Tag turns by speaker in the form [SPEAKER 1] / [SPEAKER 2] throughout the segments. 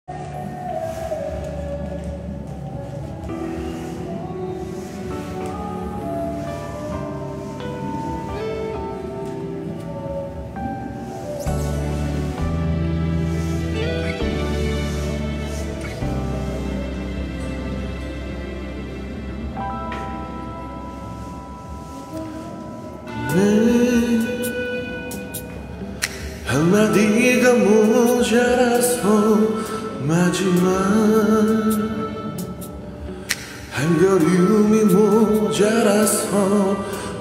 [SPEAKER 1] 한마디가 모자라서 마지막 한 걸음이 모자라서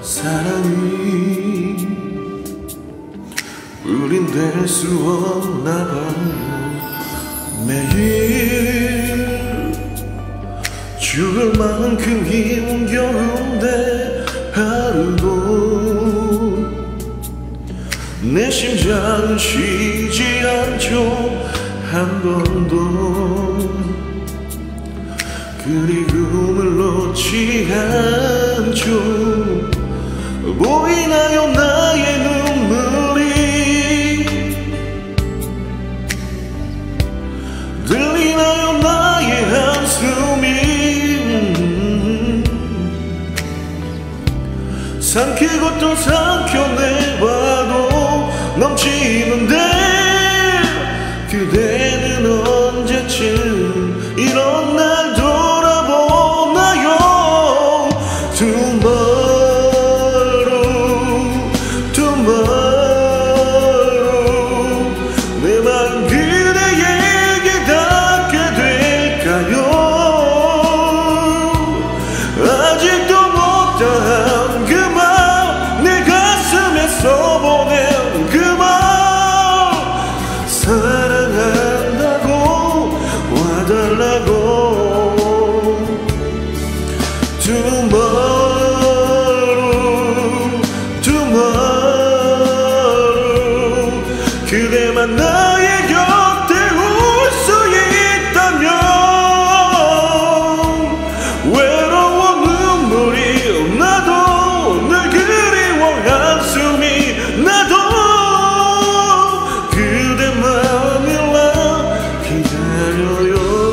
[SPEAKER 1] 사랑이 우린 될 수 없나 봐. 매일 죽을 만큼 힘겨운데 하루도 내 심장은 쉬지 않죠. 한 번도 그리움을 놓지 않죠. 보이나요 나의 눈물이, 들리나요 나의 한숨이. 삼키고 또 삼켜내봐도 넘치는데 그대는 언제쯤 이런 날 돌아보나요. Tomorrow, tomorrow 내 맘 그대에게 닿게 될까요. 아직도 못다한 그 맘 내 가슴에 써보낸 그 맘 사랑한다고 와달라고. Tomorrow, tomorrow 그대만 나의 곁에 올 수 있다면 외로워 눈물이 나도 늘 그리워 한숨이 나도 그대만을 나 기다려요.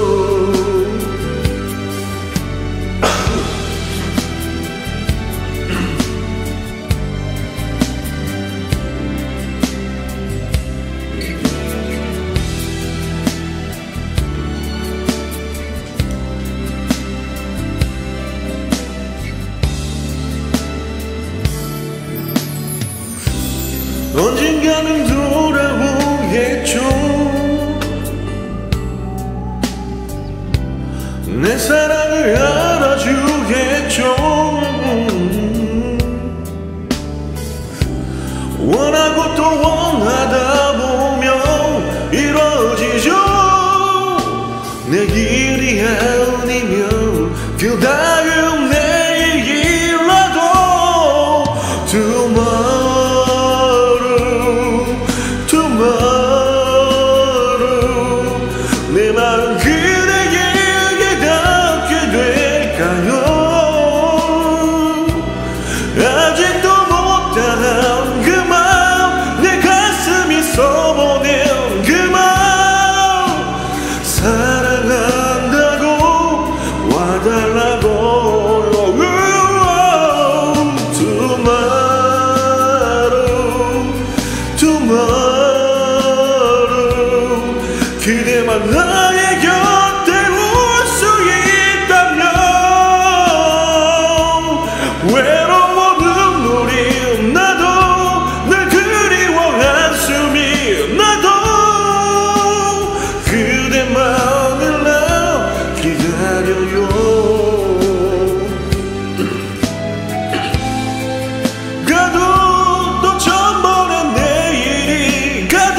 [SPEAKER 1] 언젠가는 돌아오겠죠. 내 사랑을 알아주겠죠. 원하고 또 원하다 보면 이루어지죠. 내 길이 아니면 그 다음 내일이라도 tomorrow 내 마음 그대에게 닿게 될까요. 아직도 못다한 그 맘 내 가슴이 써보낸 그 맘 사랑한다고 와달라고. Tomorrow 그대만 나의 곁에 올 수 있다면 외로워 눈물이 나도 늘 그리워 한숨이 나도 그대만을 나 기다려요. 가도 또 전번엔 내일이 가도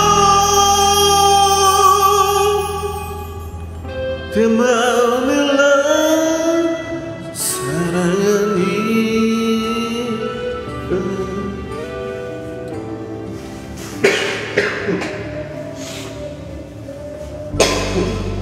[SPEAKER 1] 내 마음을 나 사랑하니